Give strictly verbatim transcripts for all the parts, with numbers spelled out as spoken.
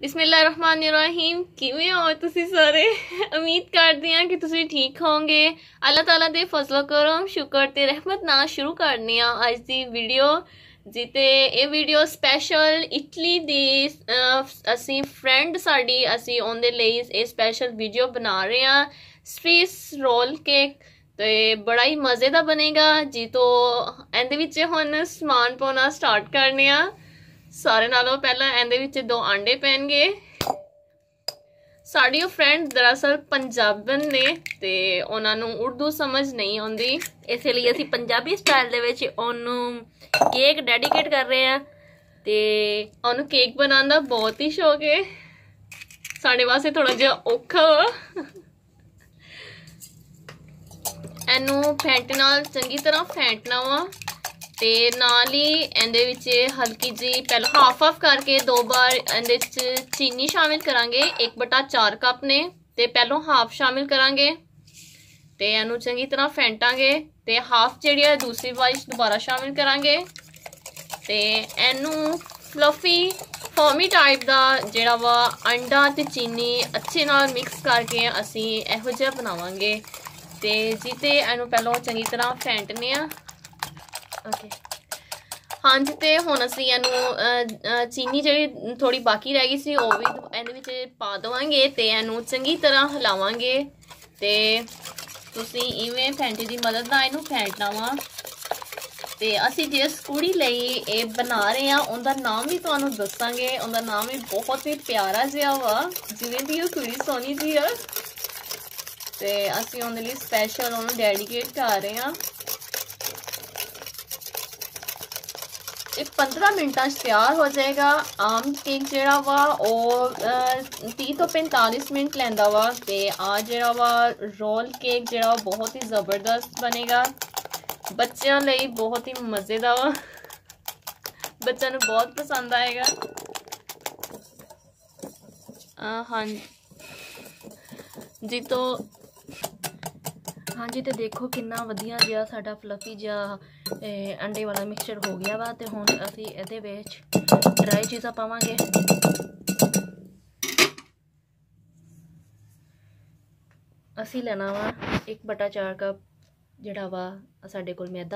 बिस्मिल्लाहिर्रहमानिर्रहीम किवें हो तुसी सारे। उम्मीद करते हैं कि तुसी ठीक होंगे। अल्लाह ताला दे फजलो करम शुक्र ते रहमत नाल शुरू करने अज दी वीडियो जिते ये वीडियो स्पैशल इटली दी असी फ्रेंड साड़ी असी उनदे लई ये स्पैशल वीडियो बना रहे हैं। स्विस रोल केक तो बड़ा ही मज़े का बनेगा जी। तो इहदे विच हुण समान पाना स्टार्ट करने आ। सारे नालों पहला इहदे विच दो आंडे पैणगे। साड़ी फ्रेंड दरअसल पंजाबन ने ते उन्हां नूं उर्दू समझ नहीं आउंदी, इसलिए असीं पंजाबी स्टाइल दे विच ओनू केक डेडिकेट कर रहे हैं। ते ओनू केक बनाने दा बहुत ही शौक है, साडे वास्ते थोड़ा जिहा औखा वा। इनू फेंटण नाल चंगी तरह फेंटना वा ते नाल ही इहदे विच हल्की जी पहले हाफ हाफ करके दो बार इहदे च चीनी शामिल करांगे। एक बटा चार कप ने ते पहलों हाफ शामिल करांगे ते इहनू चंगी तरह फेंटांगे ते हाफ जिहड़ी है दूसरी बार दोबारा शामिल करांगे ते इहनू फ्लफी फॉर्मी टाइप दा जिहड़ा वा अंडा ते चीनी अच्छे नाल मिक्स करके असीं इहो जिहा बनावांगे। ते जी ते इहनू पहलों चंगी तरह फेंटने आ। ओके हाँ जी, तो हुण असीं इहनू चीनी जी थोड़ी बाकी रह गई सी वो भी इहदे विच पा देवांगे ते इहनू चंगी तरह हिलावांगे ते तुसीं इवें फैंटी दी मदद नाल इहनू फेंटना वा। ते असीं जिस कुड़ी लई ये बना रहे हैं उनका नाम भी तुहानू दसांगे। उनका नाम भी बहुत ही प्यारा जिहा वा, जिवें दी ओह कुड़ी सोहनी जी आ ते असीं उहदे लई स्पैशल उहनू डेडिकेट कर रहे हैं। ये पंद्रह मिनटा तैयार हो जाएगा। आम केक जड़ा वा तीस तो पैंतालीस मिनट लैंदा वा ते आ जड़ा वा रोल केक जड़ा बहुत ही ज़बरदस्त बनेगा। बच्चों लई बहुत ही मज़े दा वा, बच्चों को बहुत पसंद आएगा। आ, हाँ जी, तो हाँ जी, तो देखो कितना वधिया जिहा साडा फ्लफी जिहा अंडे वाला मिक्सचर हो गया वा। ते हुण असीं इहदे विच ड्राई चीज़ां पावांगे। असीं लेना वा एक बटा चार कप जिहड़ा वा साडे कोल मैदा,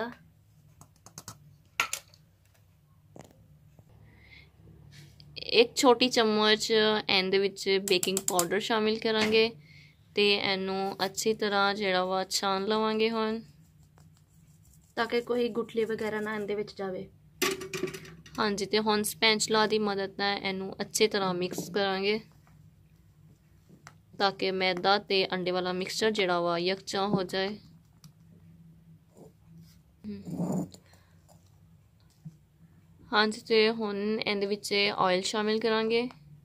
एक छोटी चम्मच इहदे विच बेकिंग पाउडर शामिल करांगे ते इहनू अच्छी तरह जिहड़ा वा छान लवांगे हुण ताकि कोई गुठली वगैरह ना इहदे विच जावे। हाँ जी, तो हुण स्पैचुला दी मदद नाल इहनू अच्छी तरह मिक्स करांगे ताकि मैदा ते अंडे वाला मिक्सचर जिहड़ा वा यकजा हो जाए। हाँ जी, तो हुण इहदे विच ऑयल शामिल करांगे।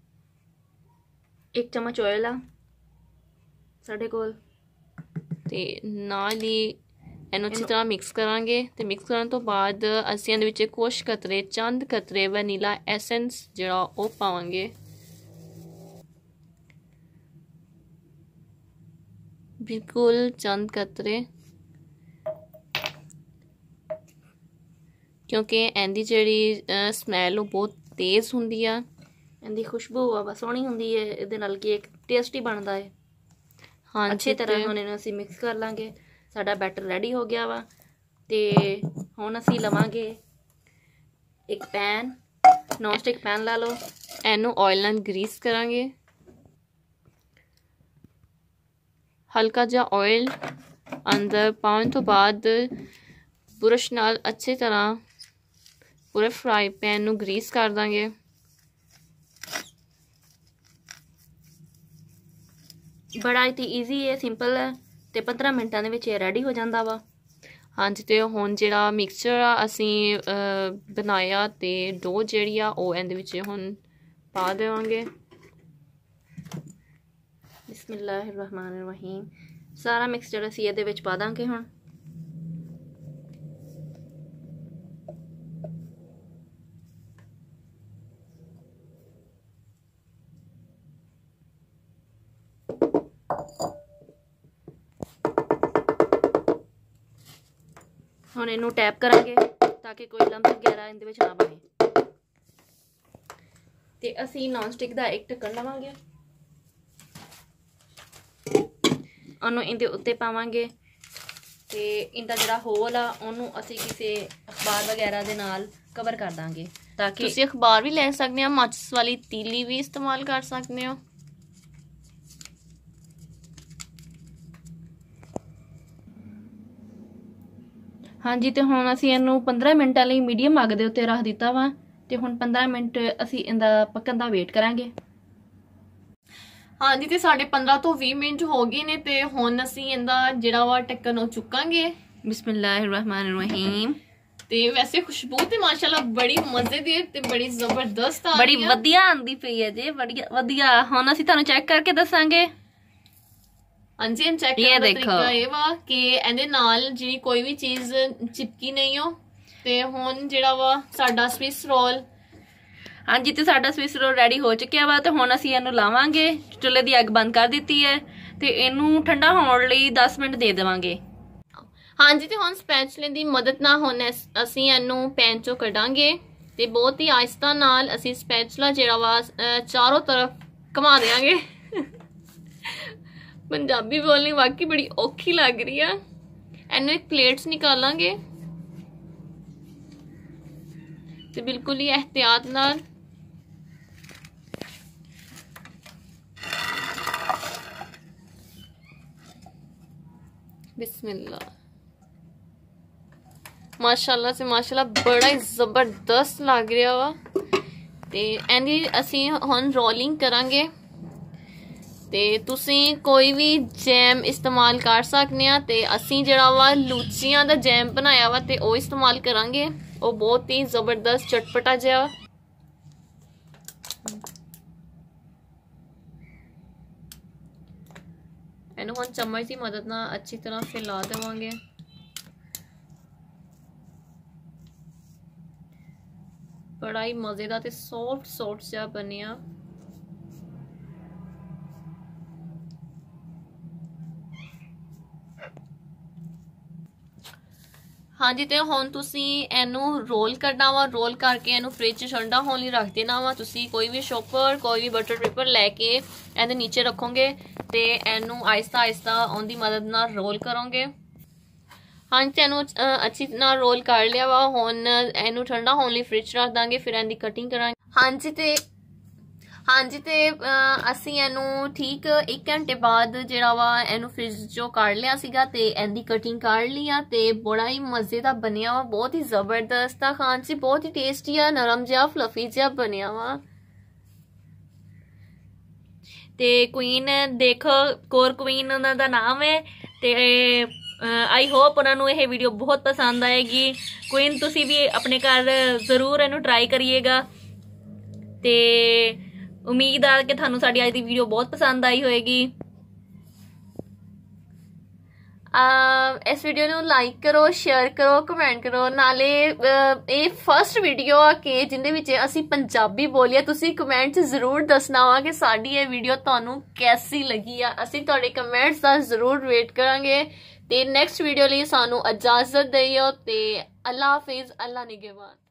एक चम्मच ऑयल आ साढ़े कोल ते नाल ही इहनू अच्छी तरह मिक्स करांगे ते मिक्स करन तो बाद असीं इहदे विच कुछ कतरे चंद कतरे वनीला एसेंस जिहड़ा ओह पावांगे। बिल्कुल चंद कतरे, क्योंकि इहदी जिहड़ी स्मैल वो बहुत तेज़ हुंदी आ, इहदी खुशबू आ सोहनी हुंदी है, इहदे नाल केक टेस्टी बनदा है। हाँ अच्छी तरह हुण इहनू असीं मिक्स कर लांगे। साडा बैटर रेडी हो गया वा ते हुण असीं लवांगे एक पैन, नॉन स्टिक पैन ला लो, इहनू ऑयल नाल ग्रीस करांगे। हल्का जिहा ऑयल अंदर पाउण तो बाद ब्रश नाल अच्छी तरह पूरे फ्राई पैन नू ग्रीस कर दांगे। बड़ा ही ईजी है, सिंपल है ते पंद्रह मिनटां दे विच रेडी हो जांदा वा। हाँ जी, तो हुण जिहड़ा मिक्सचर आ असीं बनाया ते डो जिहड़ी आ ओह इहदे विच हुण पा देवांगे। बिस्मिल्लाहिर्रहमानिर्रहीम सारा मिक्सचर असीं इहदे विच पा दांगे। हुण हुण इहनू टैप करांगे ताकि कोई लम्स वगैरह इहदे विच ना बने। ਤੇ ਅਸੀਂ ਨੌਨ ਸਟਿਕ ਦਾ ਇੱਕ ਢੱਕਣ ਲਵਾਂਗੇ, ਉਹਨੂੰ ਇਹਦੇ ਉੱਤੇ ਪਾਵਾਂਗੇ ਤੇ ਇਹਦਾ ਜਿਹੜਾ ਹੋਲ ਆ ਉਹਨੂੰ ਅਸੀਂ ਕਿਸੇ ਅਖਬਾਰ ਵਗੈਰਾ ਦੇ ਨਾਲ ਕਵਰ ਕਰ ਦਾਂਗੇ ਤਾਂ ਕਿ ਤੁਸੀਂ ਅਖਬਾਰ ਵੀ ਲੈ ਸਕਦੇ ਹੋ, ਮਾਚਿਸ ਵਾਲੀ ਤੀਲੀ ਵੀ ਇਸਤੇਮਾਲ ਕਰ ਸਕਦੇ ਹੋ। ਹਾਂਜੀ ਤੇ ਹੁਣ ਅਸੀਂ ਇਹਨੂੰ पंद्रह ਮਿੰਟਾਂ ਲਈ ਮੀਡੀਅਮ ਅੱਗ ਦੇ ਉੱਤੇ ਰੱਖ ਦਿੱਤਾ ਵਾ ਤੇ ਹੁਣ पंद्रह ਮਿੰਟ ਅਸੀਂ ਇਹਦਾ ਪੱਕਣ ਦਾ ਵੇਟ ਕਰਾਂਗੇ। ਹਾਂਜੀ ਤੇ ਸਾਡੇ पंद्रह ਤੋਂ बीस ਮਿੰਟ ਹੋ ਗਏ ਨੇ ਤੇ ਹੁਣ ਅਸੀਂ ਇਹਦਾ ਜਿਹੜਾ ਵਾ ਢੱਕਣ ਉਹ ਚੁੱਕਾਂਗੇ। ਬਿਸਮਿਲ੍ਲਾਹਿਰਰਹਿਮਾਨਿਰਰਹੀਮ। ਤੇ ਵੈਸੇ ਖੁਸ਼ਬੂ ਤੇ ਮਾਸ਼ਾਅੱਲਾ ਬੜੀ ਮਜ਼ੇਦਾਰ ਤੇ ਬੜੀ ਜ਼ਬਰਦਸਤ ਆ ਰਹੀ ਹੈ, ਬੜੀ ਵਧੀਆ ਆਂਦੀ ਪਈ ਹੈ ਜੀ, ਬੜੀ ਵਧੀਆ। ਹੁਣ ਅਸੀਂ ਤੁਹਾਨੂੰ ਚੈੱਕ ਕਰਕੇ ਦੱਸਾਂਗੇ। ਹਾਂਜੀ हम चेक करने का तरीका ये वा कि ਇਹਦੇ ਨਾਲ ਜਿਹੜੀ ਕੋਈ ਵੀ ਚੀਜ਼ ਚਿਪਕੀ ਨਹੀਂ ਹੋ। ਤੇ ਹੁਣ ਜਿਹੜਾ ਵਾ ਸਾਡਾ ਸਵਿਸ ਰੋਲ, ਹਾਂਜੀ ਤੇ ਸਾਡਾ ਸਵਿਸ ਰੋਲ ਰੈਡੀ ਹੋ ਚੁੱਕਿਆ ਵਾ ਤੇ ਹੁਣ ਅਸੀਂ ਇਹਨੂੰ ਲਾਵਾਂਗੇ। ਚੁੱਲ੍ਹੇ ਦੀ ਅੱਗ ਬੰਦ ਕਰ ਦਿੱਤੀ ਹੈ ਤੇ ਇਹਨੂੰ ਠੰਡਾ ਹੋਣ ਲਈ दस ਮਿੰਟ ਦੇ ਦੇਵਾਂਗੇ। ਹਾਂਜੀ ਤੇ ਹੁਣ ਸਪੈਚੂਲੇ ਦੀ ਮਦਦ ਨਾਲ ਹੁਣ ਅਸੀਂ ਇਹਨੂੰ ਪੈਨ ਚੋਂ ਕੱਢਾਂਗੇ ਤੇ ਬਹੁਤ ਹੀ ਆਹਿਸਤਾ ਨਾਲ ਅਸੀਂ ਸਪੈਚੂਲਾ ਜਿਹੜਾ ਵਾ ਚਾਰੋਂ ਤਰਫ ਘੁਮਾ ਦੇਵਾਂਗੇ। पंजाबी बोलनी वाकई बड़ी औखी लग रही है। इन्हू एक प्लेट्स निकालांगे ते बिल्कुल ही एहतियात नाल बिस्मिल्लाह। माशाल्लाह से माशाल्लाह बड़ा ही जबरदस्त लग रहा वा। ते इहदी असी हुण रोलिंग करांगे ਤੇ ਤੁਸੀਂ ਕੋਈ ਵੀ ਜੈਮ ਇਸਤੇਮਾਲ ਕਰ ਸਕਦੇ ਆ ਤੇ ਅਸੀਂ ਜਿਹੜਾ ਵਾ ਲੂਚੀਆਂ ਦਾ ਜੈਮ ਬਣਾਇਆ ਵਾ ਤੇ ਉਹ ਇਸਤੇਮਾਲ ਕਰਾਂਗੇ। ਉਹ ਬਹੁਤ ਹੀ ਜ਼ਬਰਦਸਤ ਚਟਪਟਾ ਜਿਹਾ। ਇਹਨੂੰ ਹੁਣ ਚਮਚ ਦੀ ਮਦਦ ਨਾਲ ਅੱਛੀ ਤਰ੍ਹਾਂ ਫੈਲਾ ਦੇਵਾਂਗੇ। ਬੜਾ ਹੀ ਮਜ਼ੇਦਾਰ ਤੇ ਸੌਫਟ ਸੌਫਟ ਜਿਹਾ ਬਣਿਆ। हाँ जी तो हुण तुसी इनू रोल करना वा, रोल करके इनू फ्रिज च ठंडा होने लई रख देना वा। तुसी कोई भी शॉपर कोई भी बटर पेपर लैके इहदे नीचे रखोगे तो इनू आहिस्ता आहिस्ता उनकी मदद नाल रोल करोगे। हाँ जी इनू अच्छी तरह रोल कर लिया वा। हुण इनू ठंडा होने लई फ्रिज च रख देंगे, फिर इनकी कटिंग करांगे। हाँ जी तो हाँ जी तो असी इनू ठीक एक घंटे बाद जिहड़ा वा इनू फ्रिज चों कढ़ लिया सीगा ते इहदी कटिंग कर ली आ ते बड़ा ही मज़े दा बनिया वा। बहुत ही जबरदस्त आ, खान च बहुत ही टेस्टी आ, नरम जिहा फ्लफी जिहा बनिया वा। ते क्वीन देखो कोर क्वीन उन्हां दा नाम है ते आई होप उन्होंने यह वीडियो बहुत पसंद आएगी। क्वीन तुसी भी अपने घर जरूर इनू ट्राई करिएगा ते उम्मीद है कि थानू साडी अज दी वीडियो बहुत पसंद आई होएगी। इस वीडियो नू लाइक करो, शेयर करो, कमेंट करो। नाले ये फर्स्ट वीडियो आ के जिंदे विच असी पंजाबी बोलिए। तुसी कमेंट जरूर दसना वा कि साडी ये वीडियो तुहानू कैसी लगी आ। असी तुहाडे कमेंट्स दा जरूर वेट करांगे ते नेक्स्ट वीडियो लई सानू इजाजत दिओ ते अल्लाह हाफिज, अल्लाह निगहबान।